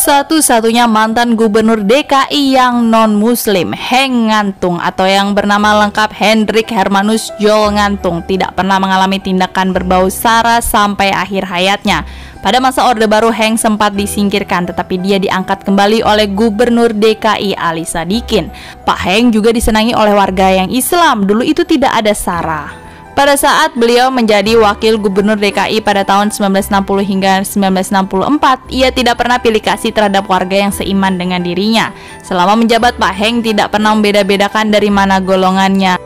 Satu-satunya mantan gubernur DKI yang non-muslim, Henk Ngantung atau yang bernama lengkap Hendrik Hermanus Joel Ngantung tidak pernah mengalami tindakan berbau sara sampai akhir hayatnya. Pada masa Orde Baru, Henk sempat disingkirkan, tetapi dia diangkat kembali oleh Gubernur DKI Ali Sadikin. Pak Henk juga disenangi oleh warga yang Islam, dulu itu tidak ada sara. Pada saat beliau menjadi wakil gubernur DKI pada tahun 1960 hingga 1964, ia tidak pernah pilih kasih terhadap warga yang seiman dengan dirinya. Selama menjabat, Pak Henk tidak pernah membeda-bedakan dari mana golongannya.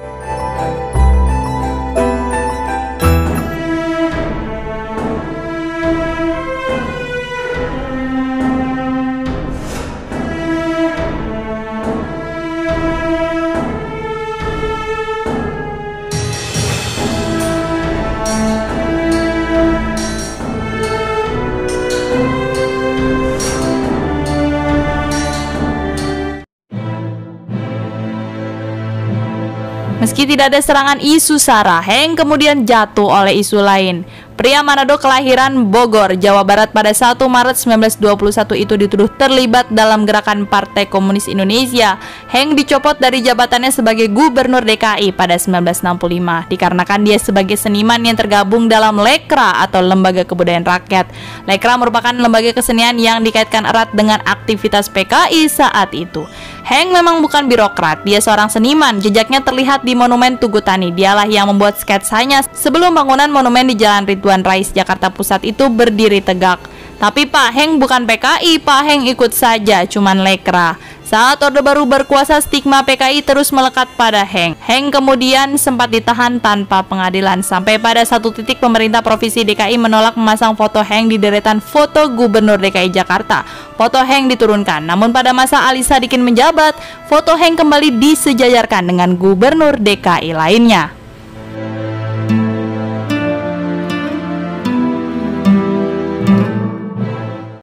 Meski tidak ada serangan isu sara, Henk kemudian jatuh oleh isu lain. Pria Manado kelahiran Bogor, Jawa Barat pada 1 Maret 1921 itu dituduh terlibat dalam gerakan Partai Komunis Indonesia. Henk dicopot dari jabatannya sebagai Gubernur DKI pada 1965 dikarenakan dia sebagai seniman yang tergabung dalam Lekra atau Lembaga Kebudayaan Rakyat. Lekra merupakan lembaga kesenian yang dikaitkan erat dengan aktivitas PKI saat itu. Henk memang bukan birokrat, dia seorang seniman. Jejaknya terlihat di Monumen Tugu Tani. Dialah yang membuat sketsanya sebelum bangunan monumen di Jalan Ridwan Rais, Jakarta Pusat itu berdiri tegak. Tapi Pak Henk bukan PKI, Pak Henk ikut saja, cuman Lekra. Saat Orde Baru berkuasa, stigma PKI terus melekat pada Henk. Henk kemudian sempat ditahan tanpa pengadilan. Sampai pada satu titik pemerintah Provinsi DKI menolak memasang foto Henk di deretan foto Gubernur DKI Jakarta. Foto Henk diturunkan. Namun pada masa Ali Sadikin menjabat, foto Henk kembali disejajarkan dengan Gubernur DKI lainnya.